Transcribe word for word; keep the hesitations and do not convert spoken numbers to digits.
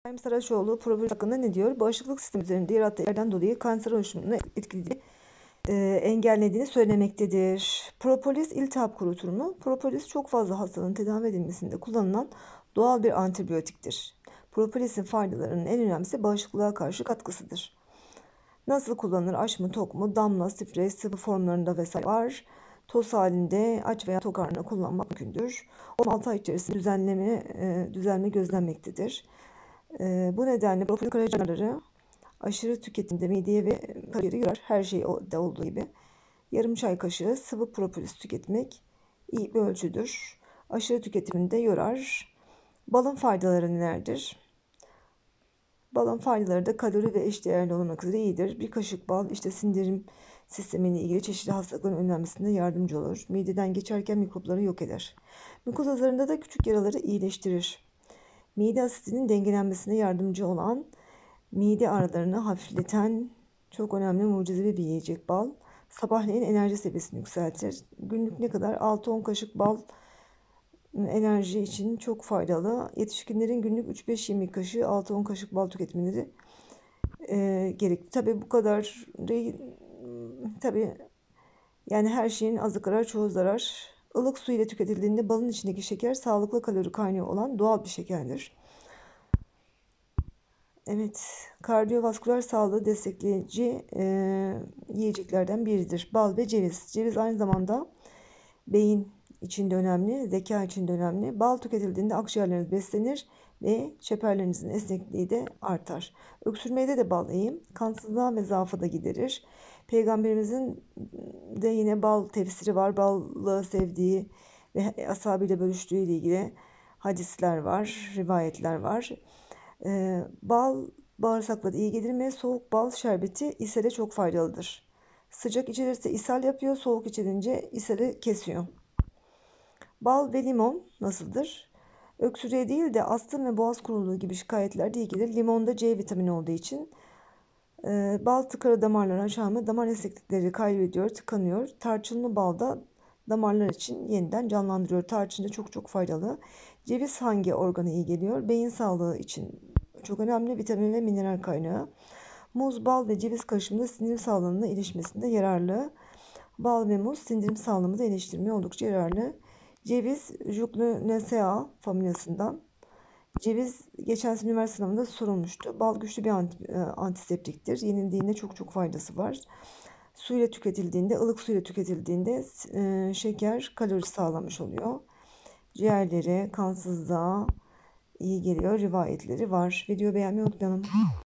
İbrahim Saraçoğlu propolis hakkında ne diyor? Bağışıklık sistemi üzerinde yarattığı etkilerden dolayı kanser oluşumunu etkilediği, e, engellediğini söylemektedir. Propolis iltihap kurutur mu? Propolis çok fazla hastalığın tedavi edilmesinde kullanılan doğal bir antibiyotiktir. Propolisin faydalarının en önemlisi bağışıklığa karşı katkısıdır. Nasıl kullanılır? Aç mı, tok mu, damla, sprey, sıvı formlarında vesaire var. Toz halinde aç veya tok halinde kullanmak mümkündür. on altı ay içerisinde düzenleme, e, düzelme gözlenmektedir. E, bu nedenle propolis karaciğerleri aşırı tüketimde mideye ve karaciğere girer. Her şey de olduğu gibi. Yarım çay kaşığı sıvı propolis tüketmek iyi bir ölçüdür. Aşırı tüketiminde yorar. Balın faydaları nelerdir? Balın faydaları da kalori ve eşdeğerli olmak üzere iyidir. Bir kaşık bal işte sindirim sistemiyle ilgili çeşitli hastalıkların önlenmesinde yardımcı olur. Mideden geçerken mikropları yok eder. Mukoza zarında da küçük yaraları iyileştirir. Mide asitinin dengelenmesine yardımcı olan, mide ağrılarını hafifleten çok önemli mucizevi bir yiyecek bal. Sabahleyin enerji seviyesini yükseltir. Günlük ne kadar? altı on kaşık bal enerji için çok faydalı. Yetişkinlerin günlük üç beş yemek kaşığı altı on kaşık bal tüketmeleri e, gerekli. Tabii bu kadar değil. Tabii yani her şeyin azı kadar çoğu zarar. Ilık su ile tüketildiğinde balın içindeki şeker sağlıklı kalori kaynağı olan doğal bir şekerdir. Evet, kardiyovasküler sağlığı destekleyici e, yiyeceklerden biridir. Bal ve ceviz. Ceviz aynı zamanda beyin için de önemli, zeka için de önemli. Bal tüketildiğinde akciğerleriniz beslenir ve çeperlerinizin esnekliği de artar. Öksürmede de bal iyi. Kansızlığa ve zaafa da giderir. Peygamberimizin de yine bal tefsiri var. Ballı sevdiği ve ashabıyla bölüştüğü ile ilgili hadisler var, rivayetler var. Ee, bal bağırsaklara iyi gelir mi? Soğuk bal şerbeti ishale çok faydalıdır. Sıcak içilirse ishal yapıyor, soğuk içilince ishali kesiyor. Bal ve limon nasıldır? Öksürüğe değil de astım ve boğaz kuruluğu gibi şikayetlerde iyi gelir. Limonda C vitamini olduğu için. Ee, bal tıkalı damarları açar mı? Damar esneklikleri kaybediyor, tıkanıyor. Tarçınlı bal da damarlar için yeniden canlandırıyor. Tarçın da çok çok faydalı. Ceviz hangi organa iyi geliyor? Beyin sağlığı için çok önemli vitamin ve mineral kaynağı. Muz, bal ve ceviz karışımında sindirim sağlığına ilişmesinde yararlı. Bal ve muz sindirim sağlığımızı iyileştirmeye oldukça yararlı. Ceviz Juglonacea familyasından. Ceviz geçen sene üniversite sınavında sorulmuştu. Bal güçlü bir antiseptiktir. Yenildiğinde çok çok faydası var. Suyla tüketildiğinde, ılık suyla tüketildiğinde e, şeker kalori sağlamış oluyor. Ciğerlere, kansızlığa iyi geliyor rivayetleri var. Videoyu beğenmeyi unutmayalım.